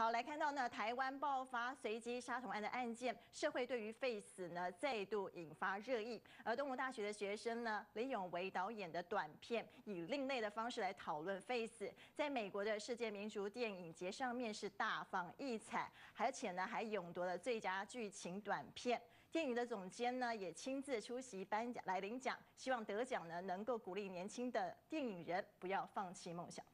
好，来看到呢，台湾爆发随机杀童案的案件，社会对于废死呢再度引发热议。而东吴大学的学生呢，李永维导演的短片，以另类的方式来讨论废死，在美国的世界民族电影节上面是大放异彩，而且呢还勇夺了最佳剧情短片。电影的总监呢也亲自出席颁奖来领奖，希望得奖呢能够鼓励年轻的电影人不要放弃梦想。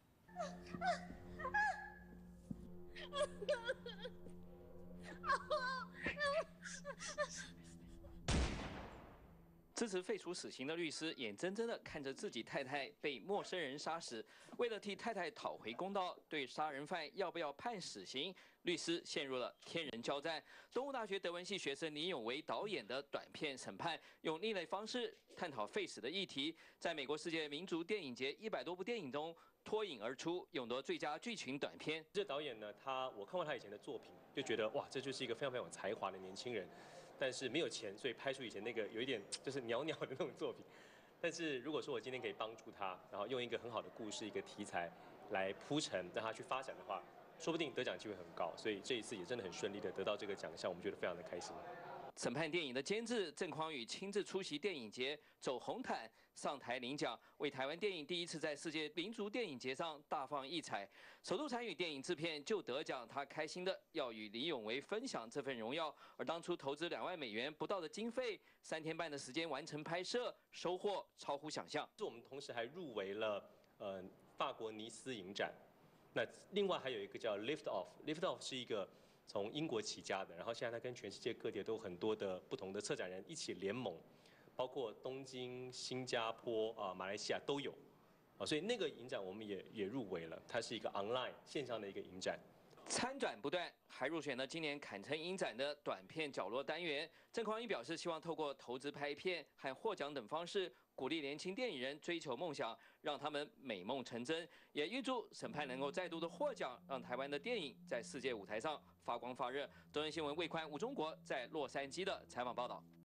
支持废除死刑的律师眼睁睁地看着自己太太被陌生人杀死，为了替太太讨回公道，对杀人犯要不要判死刑，律师陷入了天人交战。东吴大学德文系学生李永维导演的短片《审判》，用另类方式探讨废死的议题，在美国世界民族电影节100多部电影中脱颖而出，勇夺最佳剧情短片。 这导演呢，我看过他以前的作品，就觉得哇，这就是一个非常非常有才华的年轻人。但是没有钱，所以拍出以前那个有一点就是袅袅的那种作品。但是如果说我今天可以帮助他，然后用一个很好的故事、一个题材来铺陈，让他去发展的话，说不定得奖机会很高。所以这一次也真的很顺利的得到这个奖项，我们觉得非常的开心。 审判电影的监制郑匡宇亲自出席电影节，走红毯上台领奖，为台湾电影第一次在世界民族电影节上大放异彩。首度参与电影制片就得奖，他开心的要与李永维分享这份荣耀。而当初投资2万美元不到的经费，3天半的时间完成拍摄，收获超乎想象。 我们同时还入围了法国尼斯影展，那另外还有一个叫 Lift Off，Lift Off 是一个从英国起家的，然后现在它跟全世界各地都有很多的不同的策展人一起联盟，包括东京、新加坡马来西亚都有，所以那个影展我们也入围了，它是一个 online 线上的一个影展。 参展不断，还入选了今年坎城影展的短片角落单元。郑匡宇表示，希望透过投资拍片和获奖等方式，鼓励年轻电影人追求梦想，让他们美梦成真。也预祝审判能够再度的获奖，让台湾的电影在世界舞台上发光发热。中央新闻魏宽、吴中国在洛杉矶的采访报道。